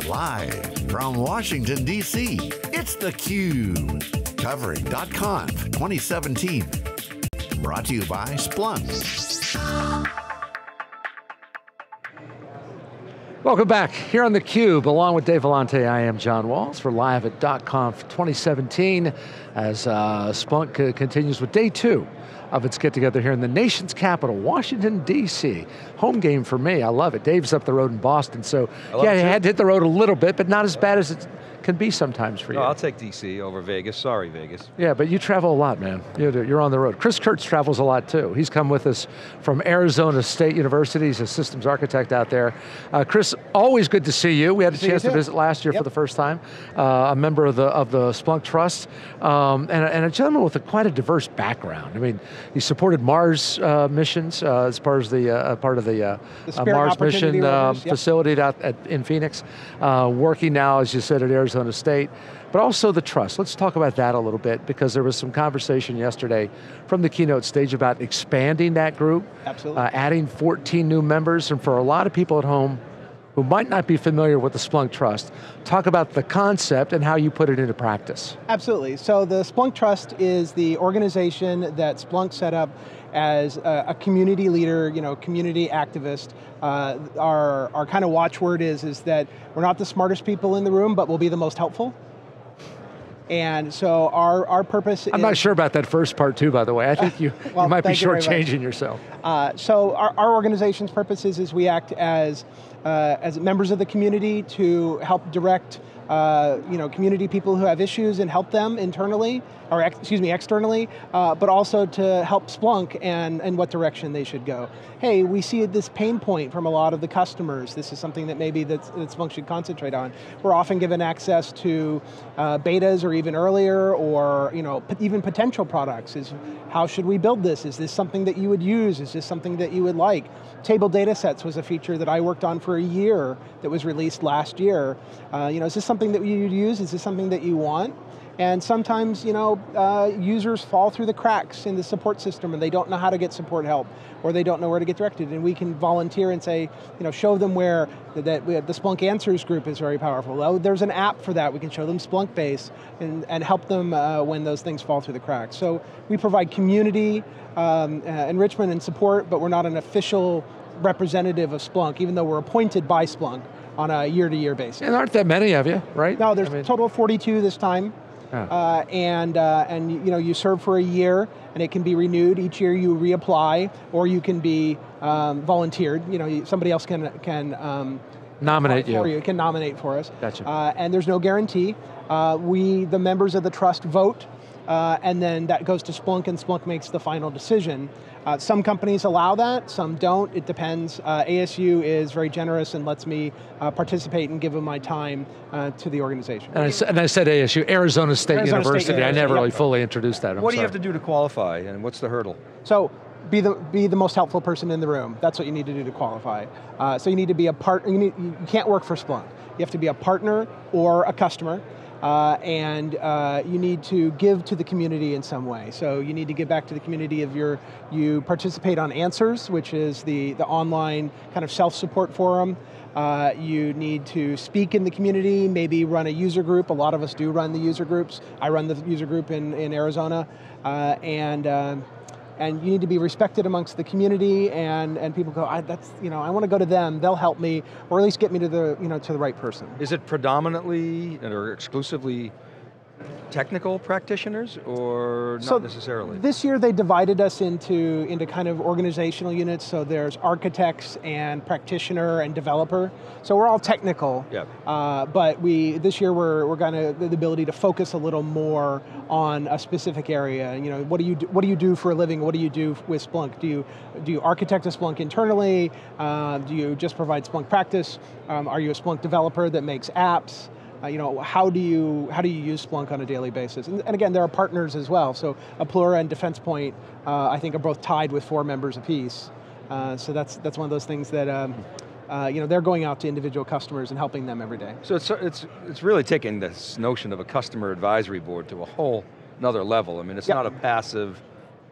Live from Washington, D.C., it's theCUBE, covering .conf 2017. Brought to you by Splunk. Welcome back. Here on theCUBE, along with Dave Vellante, I am John Walls. We're live at .conf 2017 as Splunk continues with day 2 of its get-together here in the nation's capital, Washington, D.C. Home game for me, I love it. Dave's up the road in Boston, so yeah, he had to hit the road a little bit, but not as bad as it can be sometimes for you. No, I'll take DC over Vegas, sorry Vegas. Yeah, but you travel a lot, man. You're on the road. Chris Kurtz travels a lot too. He's come with us from Arizona State University. He's a systems architect out there. Chris, always good to see you. We had a chance to visit last year for the first time. A member of the Splunk Trust, and a gentleman with quite a diverse background. I mean, he supported Mars missions as part of the Mars mission facility in Phoenix. Working now, as you said, at Arizona State, but also the trust. Let's talk about that a little bit, because there was some conversation yesterday from the keynote stage about expanding that group. Absolutely. Adding 14 new members, and for a lot of people at home who might not be familiar with the Splunk Trust, talk about the concept and how you put it into practice. Absolutely, so the Splunk Trust is the organization that Splunk set up as a community leader, community activist. Our kind of watchword is that we're not the smartest people in the room, but we'll be the most helpful. And so our purpose I'm not sure about that first part too, by the way. I think you might be shortchanging yourself. So our organization's purpose is we act as members of the community to help direct community people who have issues and help them internally, or externally, but also to help Splunk and what direction they should go. Hey, we see this pain point from a lot of the customers. This is something that maybe that Splunk should concentrate on. We're often given access to betas or even earlier, or even potential products. How should we build this? Is this something that you would use? Is this something that you would like? Table data sets was a feature that I worked on for a year that was released last year. Is this something that you use? Is this something that you want? And sometimes, users fall through the cracks in the support system and they don't know how to get support help, or they don't know where to get directed, and we can volunteer and say, show them where the Splunk Answers group is very powerful. Oh, there's an app for that. We can show them Splunk Base and help them when those things fall through the cracks. So we provide community enrichment and support, but we're not an official representative of Splunk, even though we're appointed by Splunk on a year-to-year basis. And aren't that many of you, right? No, there's a total of 42 this time. And you serve for a year, and it can be renewed. Each year you reapply, or you can be volunteered. Somebody else can nominate you. You can nominate for us. Gotcha. And there's no guarantee. The members of the trust, vote, and then that goes to Splunk, and Splunk makes the final decision. Some companies allow that, some don't, it depends. ASU is very generous and lets me participate and give them my time to the organization. And I said ASU, Arizona State University. I never really fully introduced that. What do you have to do to qualify, and what's the hurdle? So, be the most helpful person in the room. That's what you need to do to qualify. So you need to be a partner. You can't work for Splunk. You have to be a partner or a customer. And you need to give to the community in some way. So you need to give back to the community you participate on Answers, which is the online kind of self-support forum. You need to speak in the community, maybe run a user group. A lot of us do run the user groups. I run the user group in Arizona. And you need to be respected amongst the community, and people go, I want to go to them, they'll help me, or at least get me to the right person. Is it predominantly or exclusively technical practitioners, or not necessarily? This year they divided us into kind of organizational units, so there's architects and practitioner and developer. So we're all technical, but this year we're going to the ability to focus a little more on a specific area. What do you do for a living? What do you do with Splunk? Do you architect a Splunk internally? Do you just provide Splunk practice? Are you a Splunk developer that makes apps? How do you use Splunk on a daily basis? And again, there are partners as well. So Aplura and Defense Point, I think, are both tied with 4 members apiece. So that's one of those things that they're going out to individual customers and helping them every day. So it's really taking this notion of a customer advisory board to a whole another level. I mean, it's not a passive,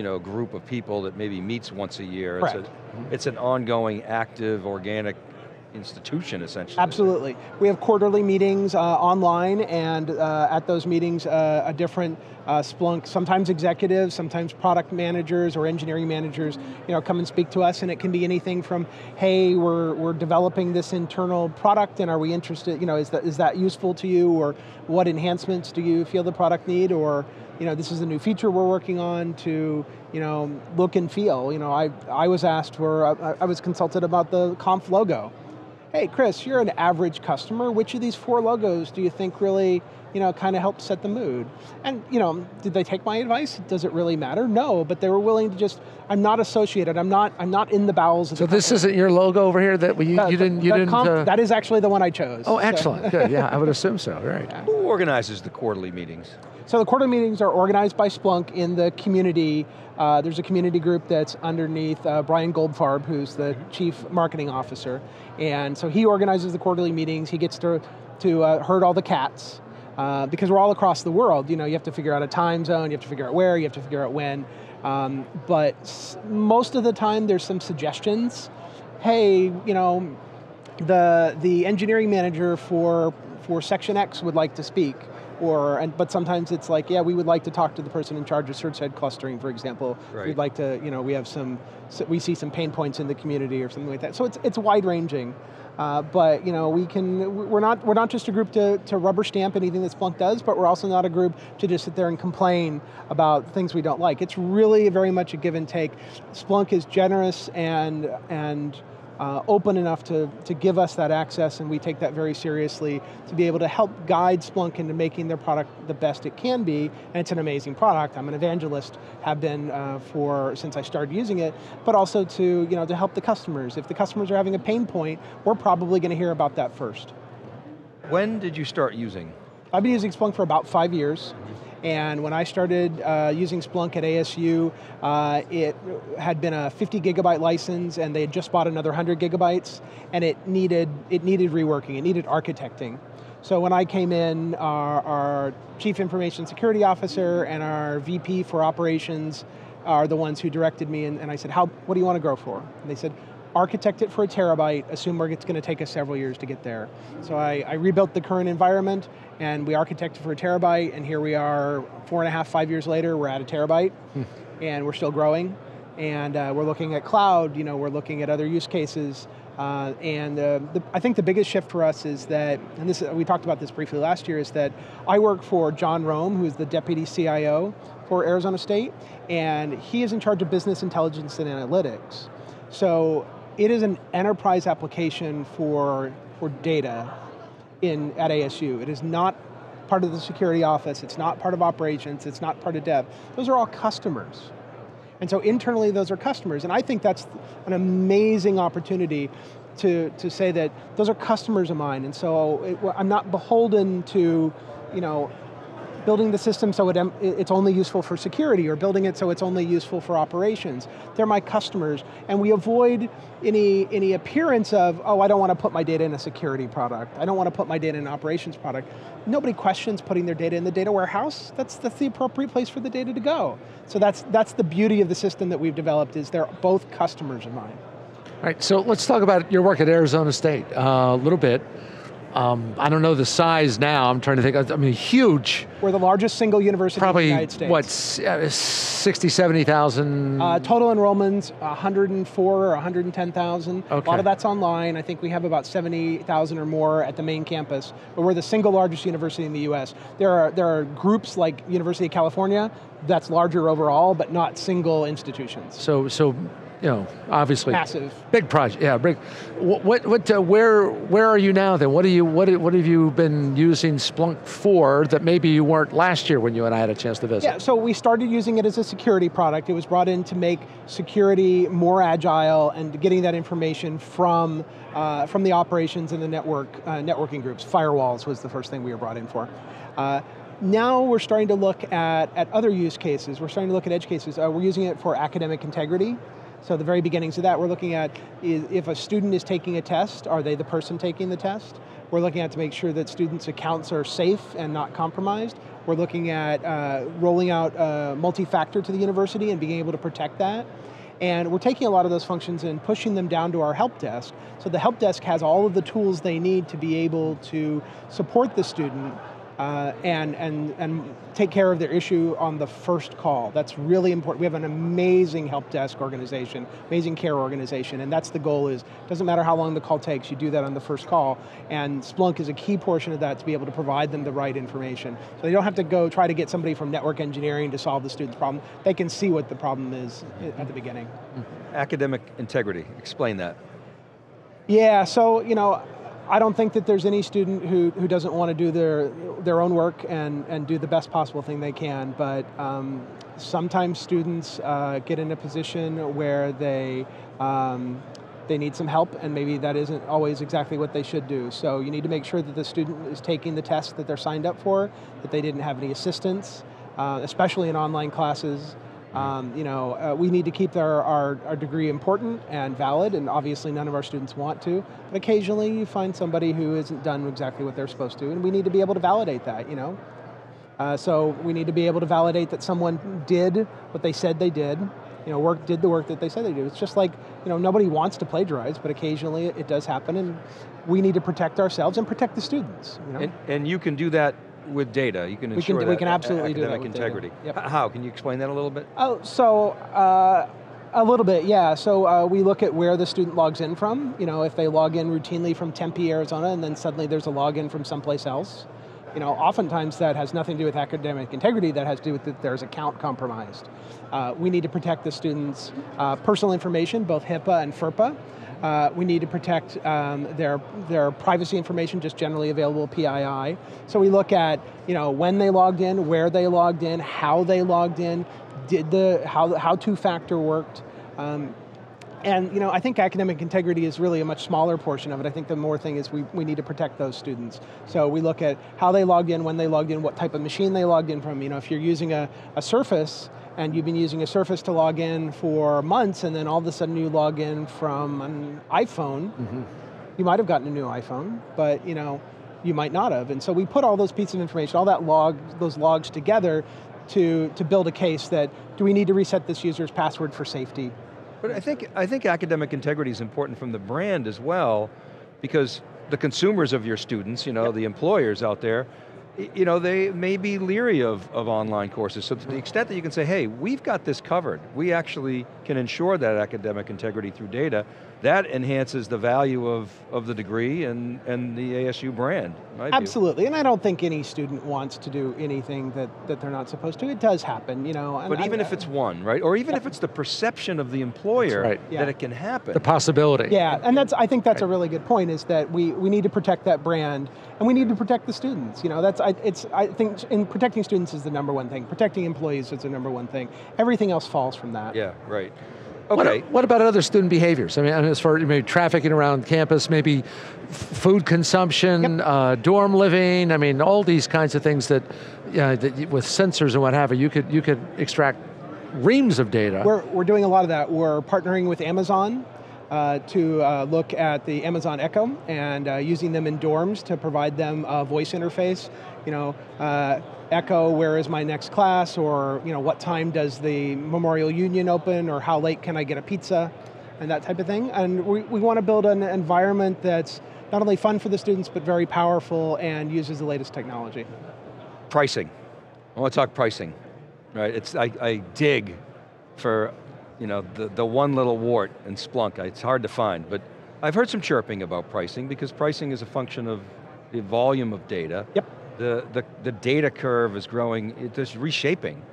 group of people that maybe meets once a year. Correct. It's an ongoing, active, organic institution, essentially. Absolutely. We have quarterly meetings online, and at those meetings, a different Splunk, sometimes executives, sometimes product managers or engineering managers, come and speak to us, and it can be anything from, hey, we're developing this internal product, and are we interested, is that useful to you, or what enhancements do you feel the product need, or this is a new feature we're working on, to look and feel. I was asked I was consulted about the Conf logo. Hey, Chris, you're an average customer. Which of these 4 logos do you think really, kind of help set the mood? And, did they take my advice? Does it really matter? No, but they were willing to I'm not associated. I'm not in the bowels of the company. So this isn't your logo over here that you didn't. That is actually the one I chose. Oh, excellent. Good. Yeah, I would assume so. Right. Yeah. Who organizes the quarterly meetings? So the quarterly meetings are organized by Splunk in the community. There's a community group that's underneath Brian Goldfarb, who's the chief marketing officer. And so he organizes the quarterly meetings. He gets to herd all the cats, because we're all across the world. You have to figure out a time zone, you have to figure out where, you have to figure out when. But most of the time there's some suggestions. Hey, the engineering manager for Section X would like to speak. But sometimes it's like, yeah, we would like to talk to the person in charge of search head clustering, for example. Right. We'd like to, we see some pain points in the community or something like that. So it's wide ranging, but we're not just a group to rubber stamp anything that Splunk does, but we're also not a group to just sit there and complain about things we don't like. It's really very much a give and take. Splunk is generous and open enough to give us that access, and we take that very seriously, to be able to help guide Splunk into making their product the best it can be. And it's an amazing product. I'm an evangelist, have been since I started using it, but also to help the customers. If the customers are having a pain point, we're probably going to hear about that first. When did you start using? I've been using Splunk for about 5 years. And when I started using Splunk at ASU, it had been a 50 gigabyte license, and they had just bought another 100 gigabytes, and it needed reworking, it needed architecting. So when I came in, our Chief Information Security Officer and our VP for Operations are the ones who directed me, and I said, what do you want to grow for? And they said, architect it for 1 terabyte, assume it's going to take us several years to get there. So I rebuilt the current environment, and we architected for 1 terabyte, and here we are 4.5, 5 years later, we're at 1 terabyte, and we're still growing. And we're looking at cloud, we're looking at other use cases, I think the biggest shift for us is that, and we talked about this briefly last year, is that I work for John Rome, who is the Deputy CIO for Arizona State, and he is in charge of business intelligence and analytics. So it is an enterprise application for data at ASU. It is not part of the security office, it's not part of operations, it's not part of dev. Those are all customers. And so internally those are customers, and I think that's an amazing opportunity to say that those are customers of mine, and so I'm not beholden to, building the system so it's only useful for security, or building it so it's only useful for operations. They're my customers, and we avoid any appearance of, I don't want to put my data in a security product. I don't want to put my data in an operations product. Nobody questions putting their data in the data warehouse. That's the appropriate place for the data to go. So that's the beauty of the system that we've developed, is they're both customers of mine. All right, so let's talk about your work at Arizona State a little bit. I don't know the size now, I'm trying to think, huge. We're the largest single university in the United States. What, 60, 70,000? Total enrollments, 104 or 110,000. Okay. A lot of that's online. I think we have about 70,000 or more at the main campus, but we're the single largest university in the US. There are groups like University of California that's larger overall, but not single institutions. So obviously massive, big project. Yeah, big. Where are you now then? What have you been using Splunk for that maybe you weren't last year when you and I had a chance to visit? Yeah, so we started using it as a security product. It was brought in to make security more agile and getting that information from the operations and the networking groups. Firewalls was the first thing we were brought in for. Now we're starting to look at other use cases. We're starting to look at edge cases. We're using it for academic integrity. So the very beginnings of that, we're looking at if a student is taking a test, are they the person taking the test? We're looking at to make sure that students' accounts are safe and not compromised. We're looking at rolling out multi-factor to the university and being able to protect that. And we're taking a lot of those functions and pushing them down to our help desk. So the help desk has all of the tools they need to be able to support the student and take care of their issue on the first call. That's really important. We have an amazing help desk organization, amazing care organization, and that's the goal is, doesn't matter how long the call takes, you do that on the first call, and Splunk is a key portion of that to be able to provide them the right information. So they don't have to go try to get somebody from network engineering to solve the student's problem. They can see what the problem is at the beginning. Academic integrity, explain that. Yeah, so, I don't think that there's any student who doesn't want to do their own work and do the best possible thing they can, but sometimes students get in a position where they need some help, and maybe that isn't always exactly what they should do. So you need to make sure that the student is taking the test that they're signed up for, that they didn't have any assistance, especially in online classes. We need to keep our degree important and valid, and obviously none of our students want to, but occasionally you find somebody who isn't done exactly what they're supposed to, and we need to be able to validate that, So we need to be able to validate that someone did what they said they did, did the work that they said they did. It's just like, nobody wants to plagiarize, but occasionally it does happen, and we need to protect ourselves and protect the students. And you can do that with data. You can ensure we can absolutely do that academic with integrity. Yep. How? Can you explain that a little bit? Oh, so a little bit, yeah. So we look at where the student logs in from. If they log in routinely from Tempe, Arizona, and then suddenly there's a login from someplace else. Oftentimes that has nothing to do with academic integrity. That has to do with that there's account compromised. We need to protect the students' personal information, both HIPAA and FERPA. We need to protect their privacy information, just generally available PII. So we look at when they logged in, where they logged in, how they logged in, how two-factor worked. And I think academic integrity is really a much smaller portion of it. I think the more thing is we need to protect those students. So we look at how they logged in, when they logged in, what type of machine they logged in from. If you're using a Surface, and you've been using a Surface to log in for months, and then all of a sudden you log in from an iPhone, you might have gotten a new iPhone, but you might not have. And so we put all those pieces of information, all that those logs together to build a case that, do we need to reset this user's password for safety? But I think academic integrity is important from the brand as well, because the consumers of your students, the employers out there, they may be leery of online courses. So to the extent that you can say, hey, we've got this covered, we actually can ensure that academic integrity through data, that enhances the value of the degree and the ASU brand. Absolutely, and I don't think any student wants to do anything that they're not supposed to. It does happen, But even if it's one, right? Or even if it's the perception of the employer that it can happen. The possibility. Yeah, and I think that's a really good point, is that we need to protect that brand, and we need to protect the students. I think in protecting students is the number one thing. Protecting employees is the number one thing. Everything else falls from that. Yeah, right. Okay. What about other student behaviors? I mean, as far as maybe trafficking around campus, maybe food consumption, dorm living. I mean, all these kinds of things that with sensors and what have you could extract reams of data. We're doing a lot of that. We're partnering with Amazon to look at the Amazon Echo and using them in dorms to provide them a voice interface. Echo, where is my next class, or what time does the Memorial Union open, or how late can I get a pizza, and that type of thing. And we want to build an environment that's not only fun for the students, but very powerful and uses the latest technology. Pricing. I want to talk pricing, right? I dig for the one little wart in Splunk. It's hard to find, but I've heard some chirping about pricing, because pricing is a function of the volume of data. Yep. The data curve is growing, it's just reshaping.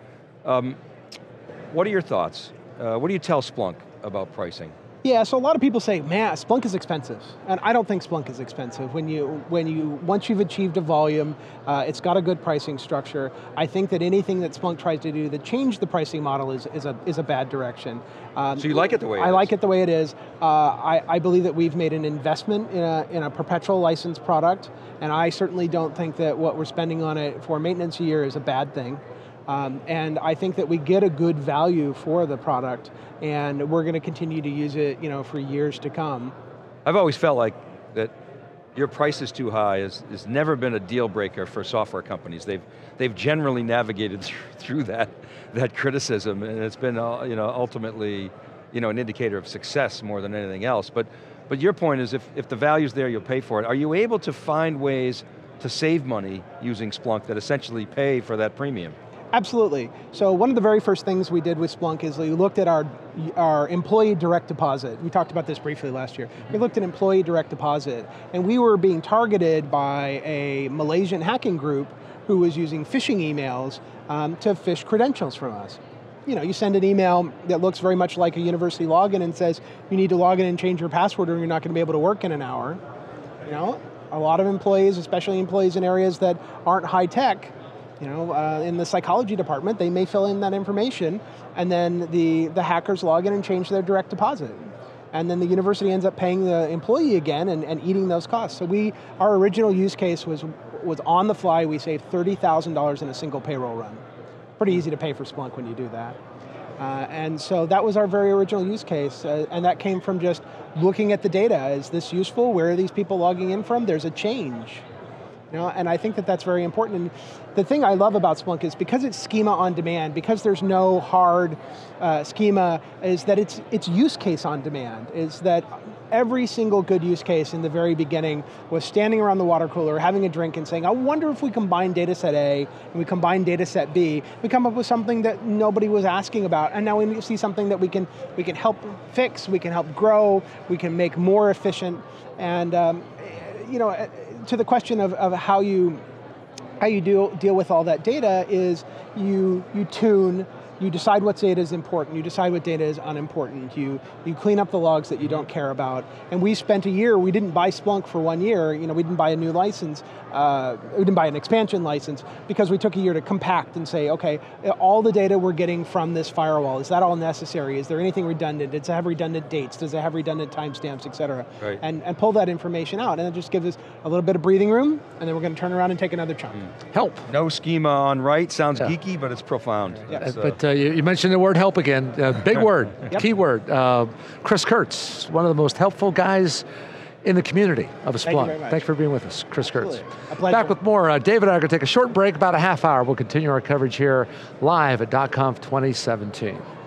What are your thoughts? What do you tell Splunk about pricing? Yeah, so a lot of people say, man, Splunk is expensive. And I don't think Splunk is expensive. Once you've achieved a volume, it's got a good pricing structure. I think that anything that Splunk tries to do to change the pricing model is a bad direction. So you like it the way it is? I like it the way it is. I believe that we've made an investment in a perpetual license product, and I certainly don't think that what we're spending on it for maintenance a year is a bad thing. And I think that we get a good value for the product, and we're going to continue to use it, for years to come. I've always felt like that your price is too high has never been a deal breaker for software companies. They've generally navigated through that criticism, and it's been ultimately an indicator of success more than anything else. But your point is if the value's there, you'll pay for it. Are you able to find ways to save money using Splunk that essentially pay for that premium? Absolutely. So one of the very first things we did with Splunk is we looked at our employee direct deposit. We talked about this briefly last year. We looked at employee direct deposit, and we were being targeted by a Malaysian hacking group who was using phishing emails to phish credentials from us. You send an email that looks very much like a university login and says, you need to log in and change your password or you're not going to be able to work in an hour. A lot of employees, especially employees in areas that aren't high tech, in the psychology department, they may fill in that information, and then the hackers log in and change their direct deposit. And then the university ends up paying the employee again and eating those costs. So our original use case was on the fly. We saved $30,000 in a single payroll run. Pretty easy to pay for Splunk when you do that. And so that was our very original use case, and that came from just looking at the data. Is this useful? Where are these people logging in from? There's a change. And I think that that's very important. And the thing I love about Splunk is because it's schema on demand, because there's no hard schema, is that it's use case on demand, is that every single good use case in the very beginning was standing around the water cooler, having a drink and saying, I wonder if we combine data set A and we combine data set B, we come up with something that nobody was asking about, and now we see something that we can help fix, we can help grow, we can make more efficient, and to the question of how you deal with all that data is you tune, you decide what data is important, you decide what data is unimportant, you clean up the logs that you don't care about. And we spent a year, we didn't buy Splunk for 1 year, we didn't buy a new license, we didn't buy an expansion license, because we took a year to compact and say, okay, all the data we're getting from this firewall, is that all necessary? Is there anything redundant? Does it have redundant dates? Does it have redundant timestamps, et cetera? Right. And pull that information out, and it just gives us a little bit of breathing room, and then we're going to turn around and take another chunk. Help. No schema on write, sounds geeky, but it's profound. Yes. But you mentioned the word help again, big word, key word. Chris Kurtz, one of the most helpful guys in the community of Splunk. Thank you very much. Thanks for being with us, Chris Kurtz. A pleasure. Back with more. David and I are going to take a short break, about a half hour. We'll continue our coverage here live at .conf 2017.